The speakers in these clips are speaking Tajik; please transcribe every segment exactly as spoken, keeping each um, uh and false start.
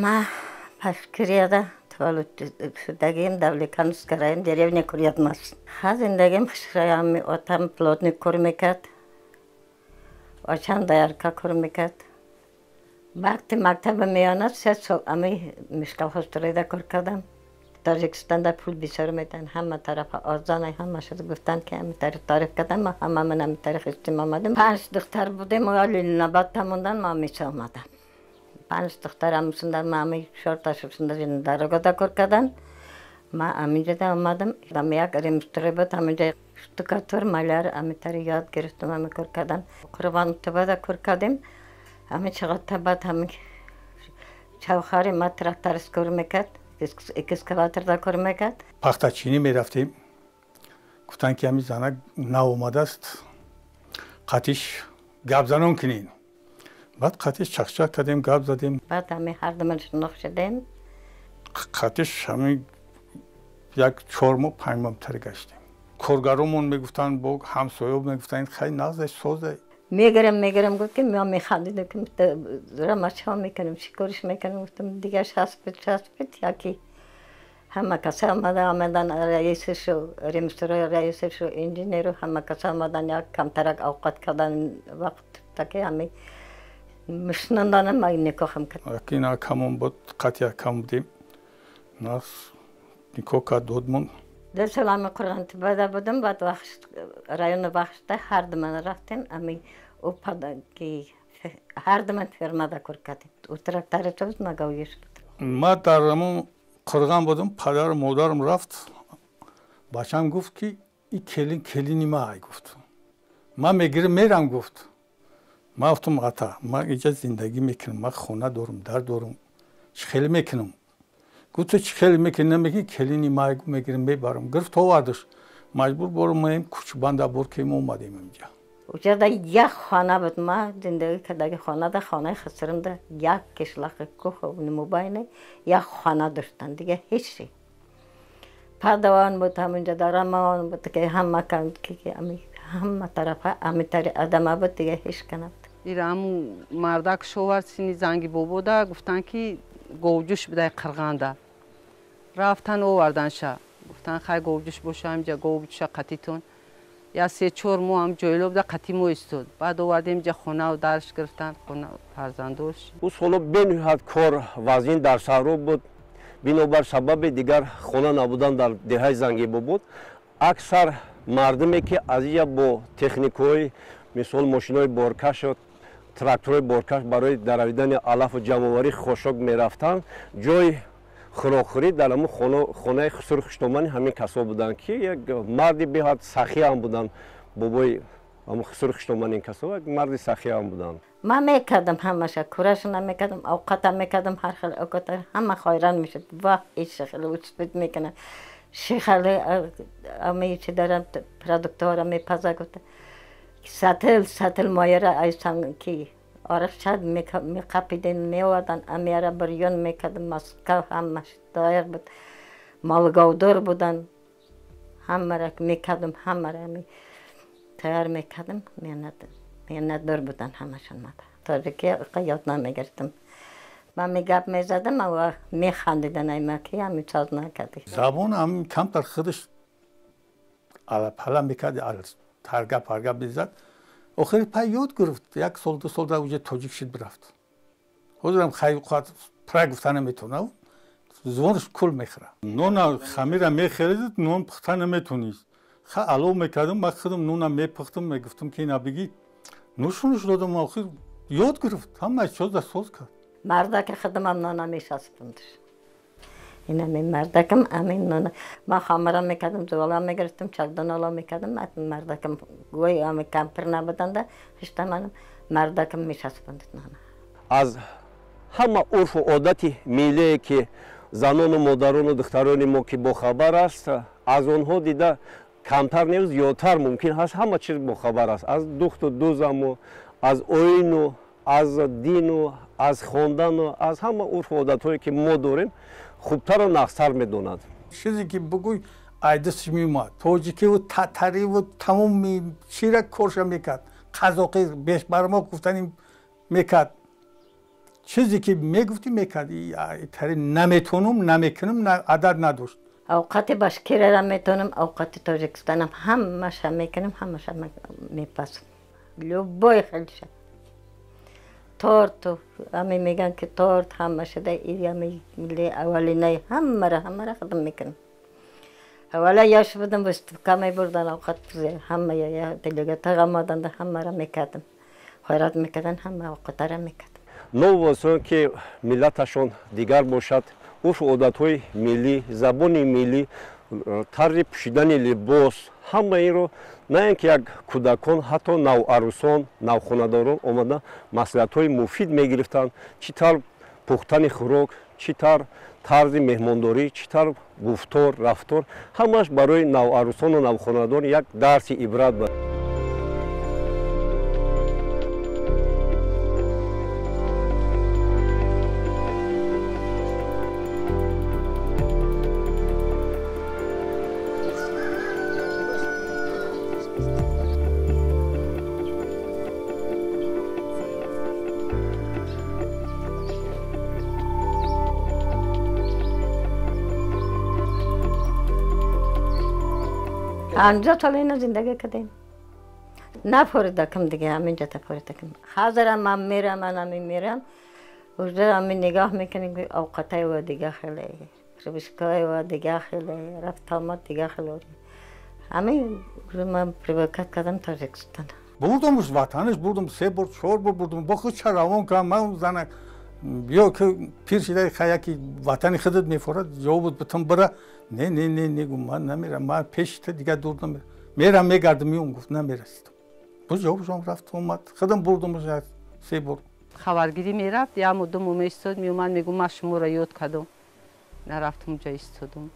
ما Пашкирияда твалут шудагим Давлекановский район, деревня Курьятмаш. Ха зиндагим хшраями отам плотник курмекат. Очан даярка курмекат. Вақти мактаба меонад се сол ами мишкалхостурайда куркадам. Таджикистанда пул бисар метан ҳама тарафа озанай ҳама шуд гуфтан ки ами тариф тариф кадам ма ҳама ман ами тариф истим омадам. Панҷ духтар будем ва Лилнабад тамондан ма миса омадам. Панҷ духтарамсинда ма ами шорташусинда дарогада кор кардам. Ма аминҷада омадам. Дам як ремстуре буд аминҷа штукатур маляр ами тари ёд гирифтам ами кор кардам. Қурбонтобада кор кардем. Ами чиғота бад ами чавхари ма тракторист кор мекард. Экскаваторда кор мекард. Пахтачини мерафтем. Гуфтан ки ами зана наомадааст. қатиш гап занон кунед. Баъд қатиш чақчақ кардем, гап задем. Баъд ами ҳардумон шунох шудем. қатиш ами як чор моҳ панҷ моҳ тар гаштем. Коргаромон мегуфтанд бо ҳамсоё мегуфтанд хай нағзаш созай. Мегирем мегирем гуфтем ма механдидем ки рамачҳо мекунем шикориш мекунем гуфтем дига шаспит шаспит яки ҳама каса омада омадан раисешу ремстура раисешу инженеру ҳама каса омадан як камтарак овқат кардан вақт таки ами мишнанданам ма никохам кардам. Яки на камон буд қат якам будем. Нас никоҳ кард додмон. Ду сол ами Қурғонтобада будем баъд вахш райони вахшда ҳардумон рафтем ами ӯ падаки ҳардумон фермада кор кардем. Ӯ тракторист буд ма говиш буд. Ма дар ҳамон Қурған будем, падару модарам рафт. Бачам гуфт ки и келин келини ма ай гуфт. Ма мегирам мерам гуфт. Ма гуфтам ата ма инҷа зиндагӣ мекунам, ма хона дорам, дар дорам. Чӣ хеле мекунам? Гуфт чӣ хеле мекунӣ? Намеги келини ма мегирам мебарам. Гирифт овардаш. Маҷбур борам кӯчбанда бор ки омадем инҷа. Уҷада як хона буд ма зиндагӣ кардаги хонада хонаи хисримда як кишлақи кӯҳ мубайне як хона доштан дига ҳеч. Падавон буд ҳаминҷа дарамон буд ки ҳама ки ами ҳама тарафа ами тари адама буд дига ҳеч кана буд. ира ҳамун мардак шовард сини занги бобода гуфтанд ки говҷӯш бидай қирғанда. Рафтан оварданша гуфтанд хай говҷӯш боша ҳамҷа говҷӯша қатитон. Я се чор моҳ ҳам ҷойлоб да қати мо истод. Баъд овардем ҷа хонаву дарш гирифтанд, хона фарзандош. Уз ҳоло бениҳоят кор вазъин дар саҳро буд. Бинобар сабаби дигар хона набудан дар деҳаи Зангибобод. Аксар мардуме ки аз инҷа бо техникаҳои мисол мошинои боркаш ё трактораи боркаш барои даравидани алафу ҷамъоварии хошок мерафтанд, ҷои хӯрокхӯрӣ дар ҳамун хонаи Хисрухиштомани ҳамин касо буданд ки як марди беҳад сахиам буданд. Бобои ҳамун Хисрухиштомани ин касо як марди сахиам буданд. Ма мекардам ҳамаша, курашона мекардам, овқатам мекардам, ҳар хел овқата ҳама хайран мешуд. Ва иш хеле успид мекунад. Шихале ами чи дарам продуктора мепаза гуфта. Сатил сатил мояра айсан ки орахшад меқапиден меовардан амиара бирён мекардам маска ҳамаш даяр буд. Молговдор будан ҳамара мекардам ҳамара ами тайёр мекардам менат менатдор будан ҳамашон мада. Тоҷики ёд намегирифтам. Ман мегап мезадам ва механдидан айма ки ами соз накарди. Забон ами камтар худаш алапала мекард таргап паргап мезад. охири пай ёд гирифт. Як сол ду сол дар уҷа тоҷик шид бирафт. ҳозирам хайқат пра гуфта наметонад. зубонаш кул мехӯрад. Нона хамира мехӯред, нон пухта наметонӣ. ха алов мекардам, ма худам нона мепухтам, мегуфтам ки ина бигӣ. нӯшонаш додам, охир ёд гирифт. ҳамаи чозда соз кард. Мардаки худамам нона мешаспондаш. Ина мен мардакам амин нона. Ма хамира мекардам, зувола мегирифтам, чакдонола мекардам, мардакам гӯй ами кампир набуданда, хиштаманам мардакам мешаспондид нона. Аз ҳама урфу одати миллие ки занону модарону духтарони мо ки бохабар аст, аз онҳо дида камтар не зиёдтар мумкин ҳаст ҳама чиз бохабар аст. Аз духту дузаму, аз оину, аз дину, аз хондану, аз ҳама урфу одатҳое ки мо дорем хубтару нақстар медонад. чизе ки бугӯй айдасш меомад. Тоҷикиву татариву тамоми чира корша мекард. қазоқӣ беш бар мо гуфтаним мекард. چیزی که میگفتی میکردی تری نمیتونم نمیکنم عدد نداشت. اوقات باشکیر را میتونم اوقات تاجیکستانم همش هم میکنم همش هم میپسم لوبای خیلیشه تورت امی میگن که تورت همه شده ایری ملی اولینه همه را همه را خدم میکنم اولا یاش بودم بستکامی بردن اوقات همه یا دیگه تغمادن همه را میکردم خیرات میکردن همه اوقات را میکردم نو که ملتشون دیگر باشد عرف عادت‌های ملی زبان ملی طرز پوشیدن لباس همه این رو نه اینکه یک کودکان حتی نوعروسان نوخانه‌داران آمدن مصلحت‌های مفید میگرفتند چطور پختن خوراک چطور طرز مهمانداری چطور گفتار رفتار همش برای نوعروسان و نوخانه‌داران یک درس عبرت بود. پنجاه سال اینا زندگی کردیم نفریدم دیگه همینجا تفریدم حاضرم من میرم من همین میرم وجود همین نگاه میکنیم که اوقاتای و دیگه خیلی روشکای و دیگه خیلی رفت آمد دیگه خیلی همین من پریوکت کردم تاجیکستان بردمش وطنش بردم سه بار چهار بار بردم با خود چه روان کنم من زنک بیا که پیر شده خیلی که وطن خودت میفرد جواب بود بتون بره نه نه نه نه من نمیرم من پیش دیگه دور نمیرم میرم میگردم میام گفت نمیرسیدم باز جوابشون رفت اومد خودم بردمش سه بار خبرگیری میرفت یا مدام میستاد میومد میگم من شما را یاد کردم نرفتم اونجا ایستادم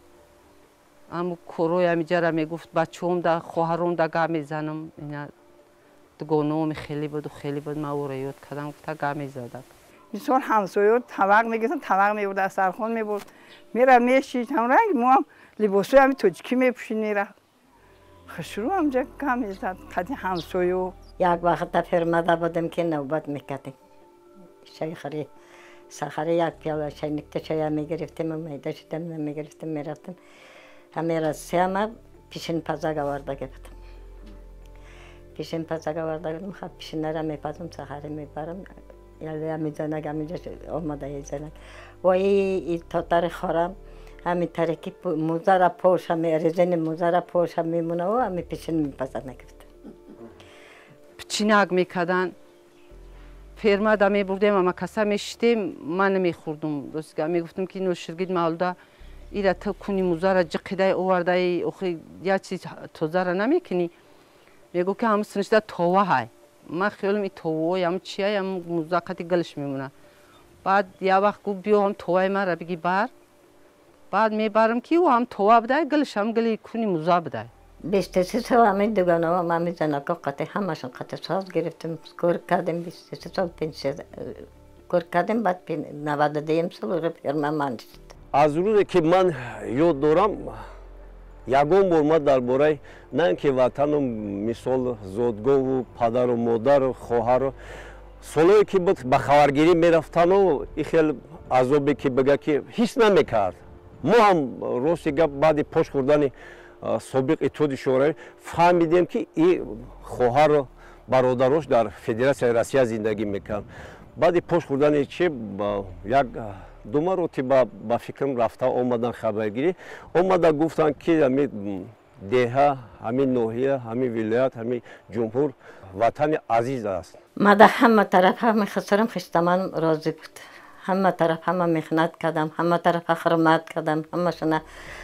اما کروی همینجا را میگفت بچه‌ام در خواهرم در گاه میزنم اینا دگانه‌ام خیلی بود و خیلی بود من او را یاد کردم گفت گاه میزدم بسیار همسایه طبق میگفتن طبق میبرد از سرخون میبرد میره میشید هم رنگ ما هم لباسای همین تاجیکی میپوشید میره خشرو همجا گاه میزد قدی همسایه یک وقت فرماده بودم که نوبت میکردیم شیخری سخری یک پیاله چای نکته چای میگرفتیم و میده شدم میگرفتیم میرفتیم همه را سیامه پیشین پزک آورده گفتم پیشین پزک آورده گفتم خب پیشین را میپزم سخری میبرم یعنی همین زنگ همینجا آمده ای زنگ و این تاتر خورم همین ترکی موزه را پوش همین رزین موزه را پوش هم میمونه و همین پیشین میپزه میگفت پچینک میکردن فرماده میبردیم اما کسا میشتیم من نمیخوردم راستی میگفتم که نوشرگید مالده ایره تو کنی موزه را جقیده آورده ای اخی یا چیز توزه را نمیکنی میگو که همه سنشده توه های من خیالم این توه هم چیه هم موزه قطعی گلش میمونه بعد یه وقت گفت بیا هم توه من را بگی بر بعد میبرم که او هم توه بده گلش هم گلی کنی موزه بده بیست و سه سال همین دوگانه و همین زنکا قطعی همشون قطعی ساز گرفتیم کار کردیم بیست و سه سال پنسیه کار کردیم بعد نود و دویم سال رو فرما من شد از روزی که من یاد دارم یگان بار ما درباره نه اینکه وطنم مثال زادگاه و پدر و مادر و خواهر و سالایی که بود به خبرگیری میرفتن و این خیلی عذابی که بگه که حس نمیکرد ما هم راستی گپ بعد پاش خوردن سابق اتحاد شورای فهمیدیم که این خواهر و برادراش در فدراسیون روسیه زندگی میکنن بعد پاش خوردن چه با یک دو مرتبه با, با فکرم رفته آمدن خبرگیری آمده گفتن که همین دهه همین ناحیه همین ولایت همین جمهور وطن عزیز است ما در همه طرف همه خسرم خشتمان راضی بود همه طرف همه مخنت کردم همه طرف خرمت کردم همشون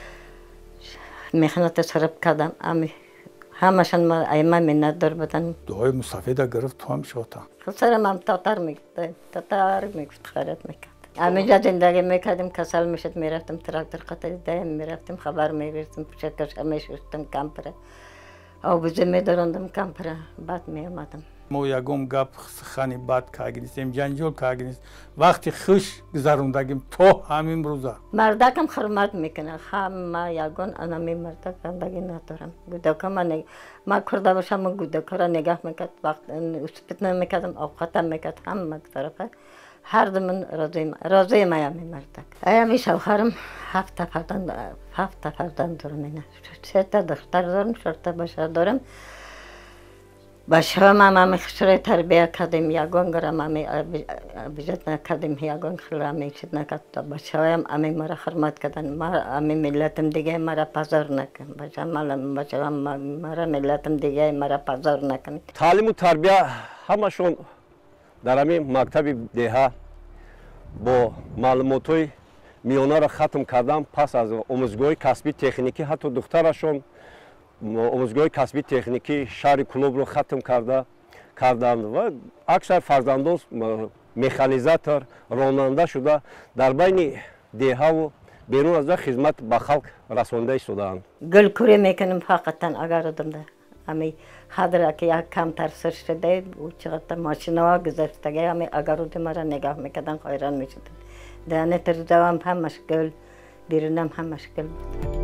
مخنت صرف کردم همه همشون ما ایما منت دار بودن دعای مصطفی دا گرفت تو هم شوتا خسرم هم تاتر میگفت تاتر میگفت خیرت میکرد همینجا زندگی میکردیم کسل میشد میرفتم تراکتور قطعی دایم میرفتم خبر میگرفتم پشتش میشستم کمپره او بزه میدارندم کمپره بعد میامدم ما یکم گپ خانی بد کاگنیستیم جنجال کاگنیست وقتی خوش گذروندگیم تو همین روزا مردکم خرمت میکنه همه یگان انا می مردک زندگی ندارم گودکا من ما کرده باشم من گودکا را نگاه میکرد وقت اسپت نمیکردم اوقاتم میکرد همه طرفه هر دمون راضیم راضی مایم مردک ایامی شوهرم هفت فرزند هفت فرزند دارم اینا سه تا دختر دارم چهار تا بچه دارم بچه‌ام هم خشره تربیت کردیم یگان گرم هم بیشتر نکردیم یگان خیلی میشد نکرد بچه‌ام هم مرا خدمت کردن ما هم ملتم دیگه مرا پذیر نکن بچه‌ام بچه‌ام مرا ملتم دیگه مرا پذیر نکن تعلیم و تربیت همشون در همین مکتب دهه با معلومات‌های میانه را ختم کردم پس از آموزگاه کسبی تکنیکی حتی دخترشون آموزگاه کسبی تکنیکی شهر کلوب رو ختم کرده کردند و اکثر فرزندان مکانیزاتور راننده شده در بین دهه و بیرون از خدمت به خلق رسانده شدند. گل کوری میکنم فقط اگر دم امی حاضر که یک کم ترسر شده و چقدر ماشینا گذشته امی اگر دم مرا نگاه میکردن حیران میشدن. دانه تر دوام هم مشکل بیرونم هم مشکل بود.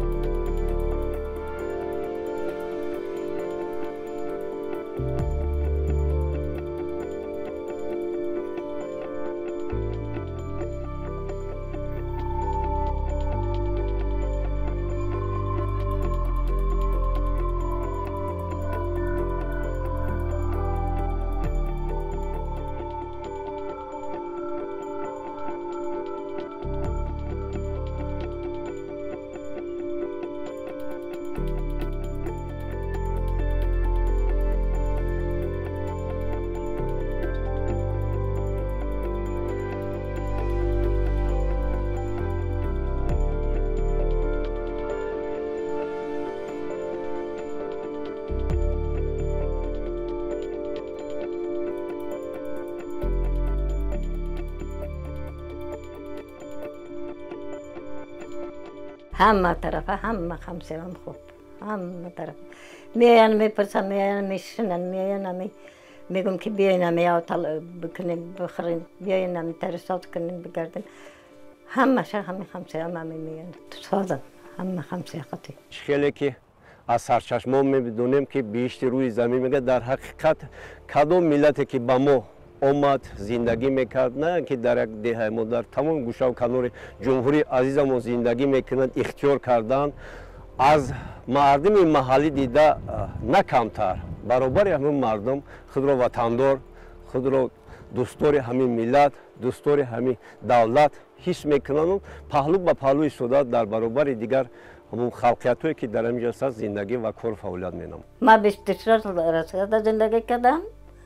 همه طرف همه همسرم خوب همه طرف میان میپرسن میان میشنن میان می میگم که بیاین میا طلب بکنیم بخوریم بیاین می ترسات کنیم بگردیم همه شهر همه همسرم همه میان سازم همه همسر خاطی خیلی که از سرچشمه میدونیم که بیشتر روی زمین میگه در حقیقت کدوم ملتی که با ما آمد زندگی میکرد نه که در یک دهه ما در تمام گوشه و کنار جمهوری عزیزمون زندگی میکنند اختیار کردن از مردم محلی دیده نه کمتر برابر همین مردم خود را وطندار خود را دوستدار همین ملت دوستدار همین دولت حس میکنند پهلو به پهلوی شده در برابر دیگر همون خلقیتایی که در اینجا هست زندگی و کار فعالیت مینم ما بیست و چهار سال زندگی کردم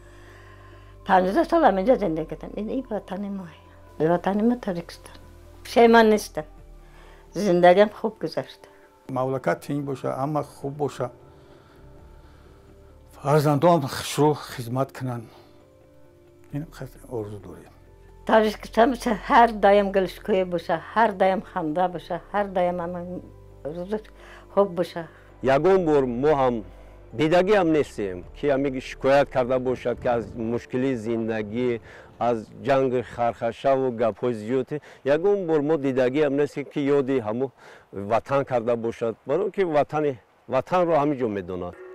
پانزده سال هم اینجا زندگی کردم این ای وطن ماه به وطن ما تاریکستان پشیمان نیستم زندگیم خوب گذشت مملکت تنگ باشه اما خوب باشه فرزندان شروع خدمت کنن این خیلی آرزو داریم تاریکستان باشه هر دایم گلشکوی باشه هر دایم خنده باشه هر دایم هم روز خوب باشه یگون بار ما هم دیدگی هم نیستیم که همیشه شکایت کرده باشد که از مشکلی زندگی از جنگ خرخشه و گپ‌های زیادی یگون بار ما دیدگی هم نیستیم که یادی همو وطن کرده باشد برای که وطن وطن رو همینجا میدوند